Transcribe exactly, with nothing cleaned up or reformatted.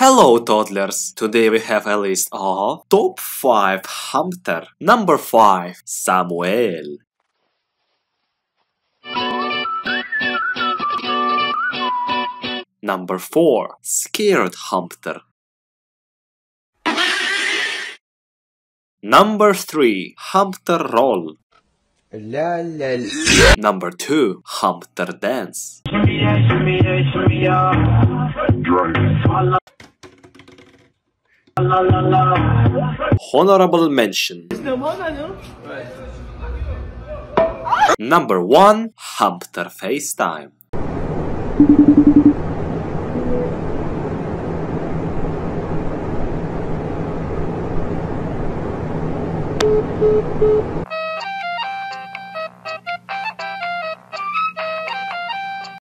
Hello toddlers! Today we have a list of top five Hampter. Number five, Samuel. Number four, Scared Hampter. Number three, Hampter Roll. La, la, la. Number two, Hampter Dance. Honorable mention. Number one, Hampter FaceTime.